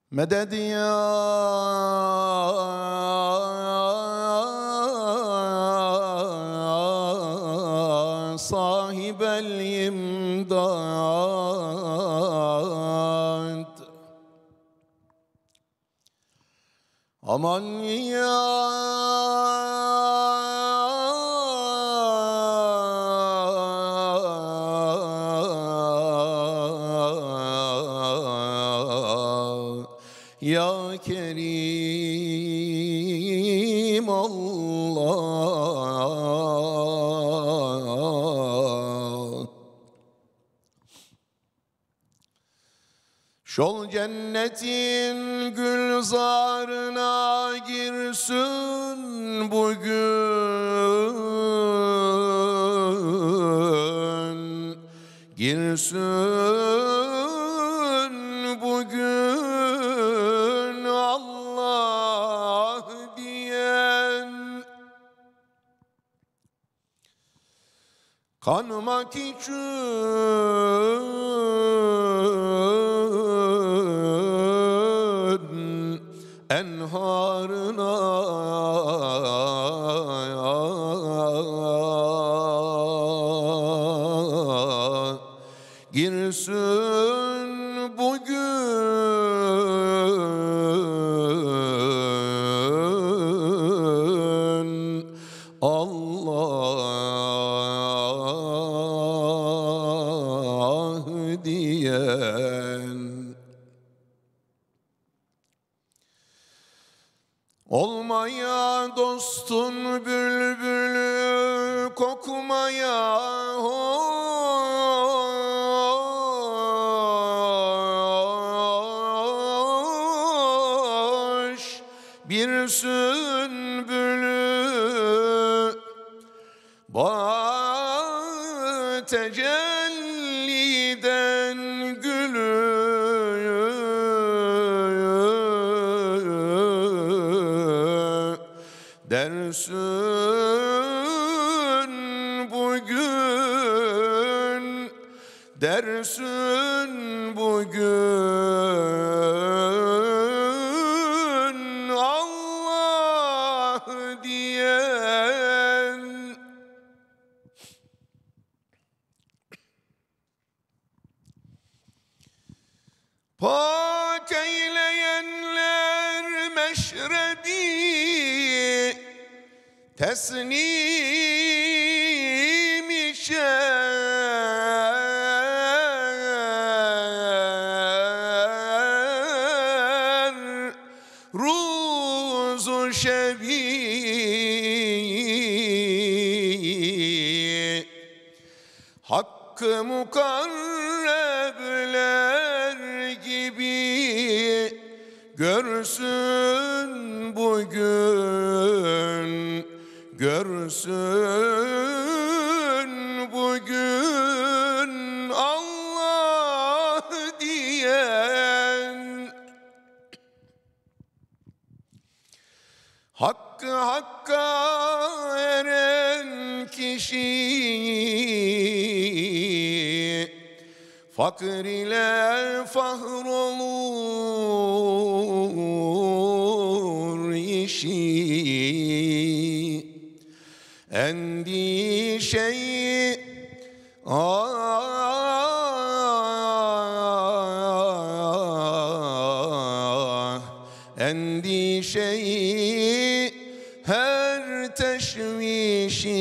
Medet ya sahibel imdad. Aman ya ya Kerim Allah. Şol cennetin gülzarına girsin bugün, girsin bugün Allah diyen, kanmak için enharına girsin bugün Allah diyen. Olmaya dostun bülbülü, kokmaya hoş bir sünbülü, bah tecelliden gülü dersin bugün, dersin bugün Allah diyen. Pak eyleyenler meşrebi teslim işer ruzu şebi, hakkı mukarrebler gibi görsün bugün, görsün bugün Allah diyen. Hakkı hakka eren kişi fakir ile fahrolur işi. Endişeyi endişeyi her teşvişi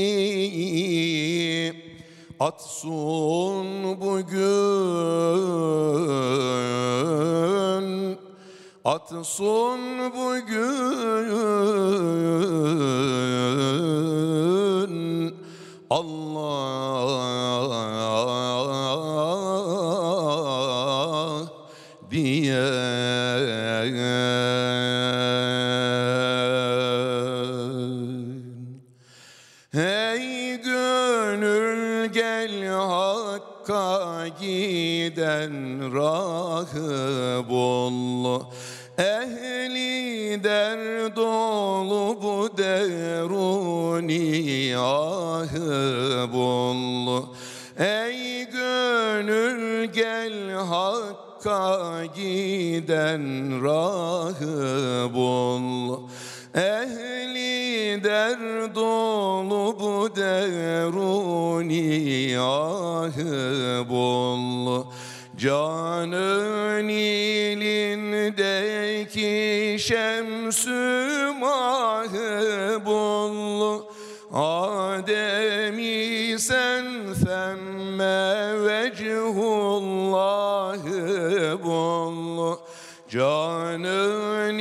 atsın bugün, atsın bugün Allah diyen. Ey gönül gel Hakk'a giden rahı bul, ehli derd dolu bu deruni ahı bul. Ey gönül gel Hakk'a Hakka giden rahı bul. Ehli derd dolu bu deruni ahı bul. Canın ilindeki şems-ü mahı bul. Ademi sen femme vechullahı bul. Canın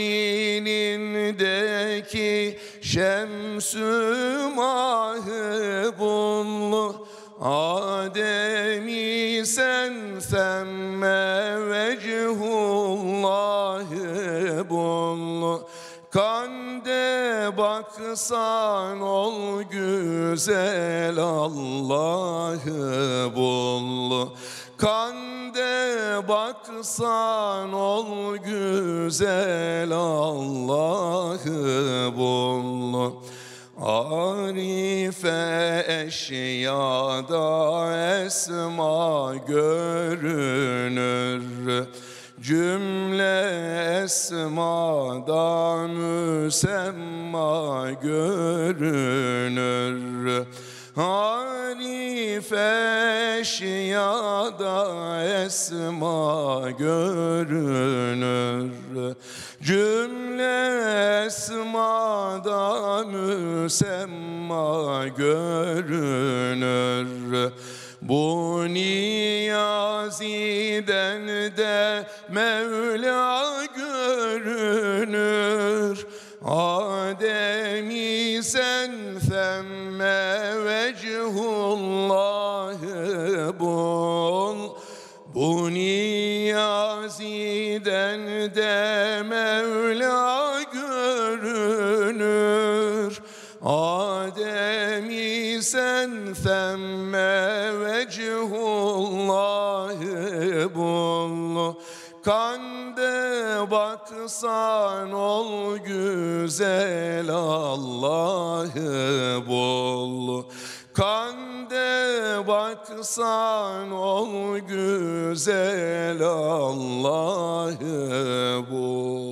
ilindeki şems-ü mahı bul. Ademi sen femme vechullahı bul. Kande baksan ol güzel Allah'ı bul. Kande baksan ol güzel Allah'ı bul. Arife eşyada esma görünür. Cümle esmada müsemma görünür. Arif eşyada esma görünür. Cümle esmada müsemma görünür. Bu niyaziden de Mevla görünür. Ademi sen femme vechullahı bul. Bu niyaziden de Mevla görünür. Ademi sen femme vechullahı bul. Kande baksan ol güzel Allah'ı bul. Kande baksan ol güzel Allah'ı bul.